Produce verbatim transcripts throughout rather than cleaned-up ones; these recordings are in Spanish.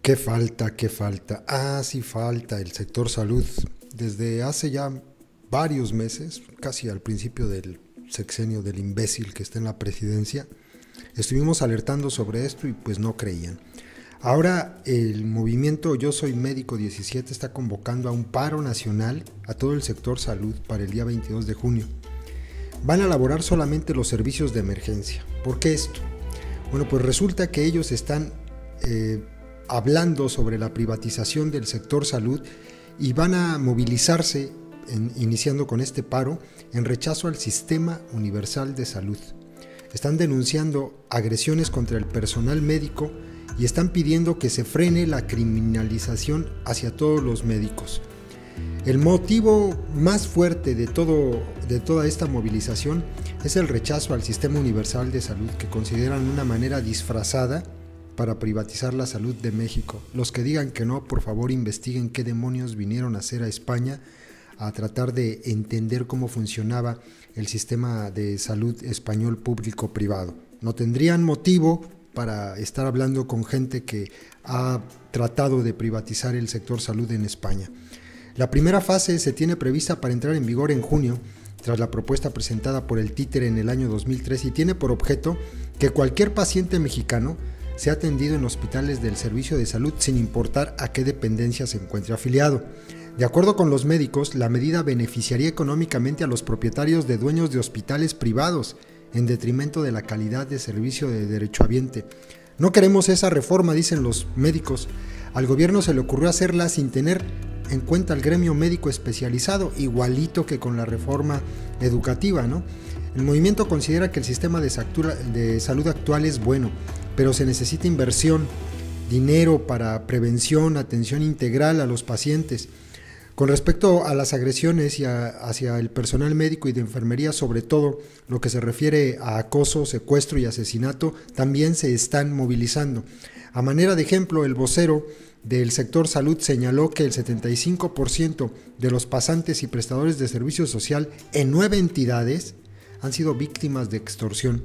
¿Qué falta? ¿Qué falta? Ah, sí falta el sector salud. Desde hace ya varios meses, casi al principio del sexenio del imbécil que está en la presidencia, estuvimos alertando sobre esto y pues no creían. Ahora el movimiento Yo Soy Médico diecisiete está convocando a un paro nacional a todo el sector salud para el día veintidós de junio. Van a elaborar solamente los servicios de emergencia. ¿Por qué esto? Bueno, pues resulta que ellos están eh, hablando sobre la privatización del sector salud y van a movilizarse, en, iniciando con este paro, en rechazo al sistema universal de salud. Están denunciando agresiones contra el personal médico y están pidiendo que se frene la criminalización hacia todos los médicos. El motivo más fuerte de, todo, de toda esta movilización es el rechazo al sistema universal de salud, que consideran una manera disfrazada para privatizar la salud de México. Los que digan que no, por favor investiguen qué demonios vinieron a hacer a España a tratar de entender cómo funcionaba el sistema de salud español público-privado. No tendrían motivo para estar hablando con gente que ha tratado de privatizar el sector salud en España. La primera fase se tiene prevista para entrar en vigor en junio, tras la propuesta presentada por el títere en el año dos mil tres, y tiene por objeto que cualquier paciente mexicano sea atendido en hospitales del servicio de salud sin importar a qué dependencia se encuentre afiliado. De acuerdo con los médicos, la medida beneficiaría económicamente a los propietarios de dueños de hospitales privados, en detrimento de la calidad de servicio de derechohabiente. No queremos esa reforma, dicen los médicos. Al gobierno se le ocurrió hacerla sin tener en cuenta al gremio médico especializado, igualito que con la reforma educativa, ¿no? El movimiento considera que el sistema de salud actual es bueno, pero se necesita inversión, dinero para prevención, atención integral a los pacientes. Con respecto a las agresiones y a, hacia el personal médico y de enfermería, sobre todo lo que se refiere a acoso, secuestro y asesinato, también se están movilizando. A manera de ejemplo, el vocero del sector salud señaló que el setenta y cinco por ciento de los pasantes y prestadores de servicio social en nueve entidades han sido víctimas de extorsión,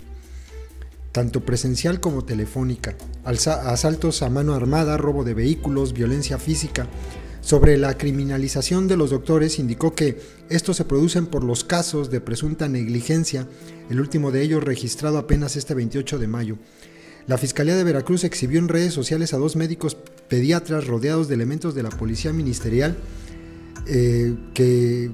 tanto presencial como telefónica, asaltos a mano armada, robo de vehículos, violencia física. Sobre la criminalización de los doctores, indicó que estos se producen por los casos de presunta negligencia, el último de ellos registrado apenas este veintiocho de mayo. La Fiscalía de Veracruz exhibió en redes sociales a dos médicos pediatras rodeados de elementos de la policía ministerial eh, que,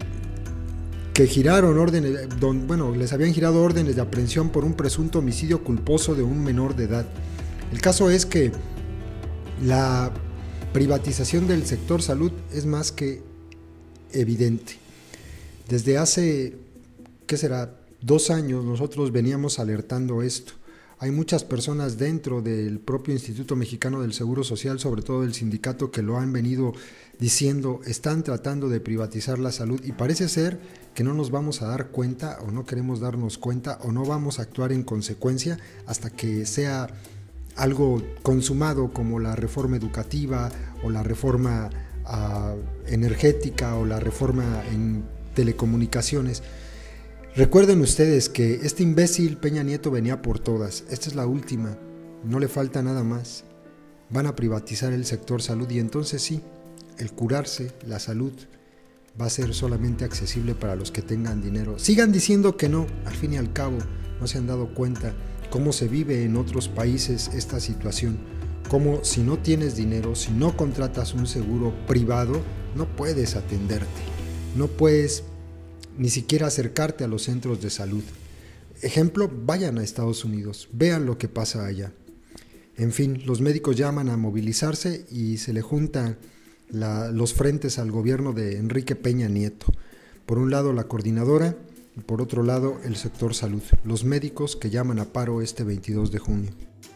que giraron órdenes, don, bueno, les habían girado órdenes de aprehensión por un presunto homicidio culposo de un menor de edad. El caso es que la privatización del sector salud es más que evidente. Desde hace, ¿qué será?, dos años nosotros veníamos alertando esto. Hay muchas personas dentro del propio Instituto Mexicano del Seguro Social, sobre todo del sindicato, que lo han venido diciendo, están tratando de privatizar la salud y parece ser que no nos vamos a dar cuenta o no queremos darnos cuenta o no vamos a actuar en consecuencia hasta que sea algo consumado, como la reforma educativa o la reforma uh, energética o la reforma en telecomunicaciones. Recuerden ustedes que este imbécil Peña Nieto venía por todas. Esta es la última, no le falta nada más. Van a privatizar el sector salud y entonces sí, el curarse, la salud, va a ser solamente accesible para los que tengan dinero. Sigan diciendo que no, al fin y al cabo no se han dado cuenta cómo se vive en otros países esta situación, cómo si no tienes dinero, si no contratas un seguro privado, no puedes atenderte, no puedes ni siquiera acercarte a los centros de salud. Ejemplo, vayan a Estados Unidos, vean lo que pasa allá. En fin, los médicos llaman a movilizarse y se le juntan la, los frentes al gobierno de Enrique Peña Nieto. Por un lado la coordinadora, y por otro lado el sector salud, los médicos que llaman a paro este veintidós de junio.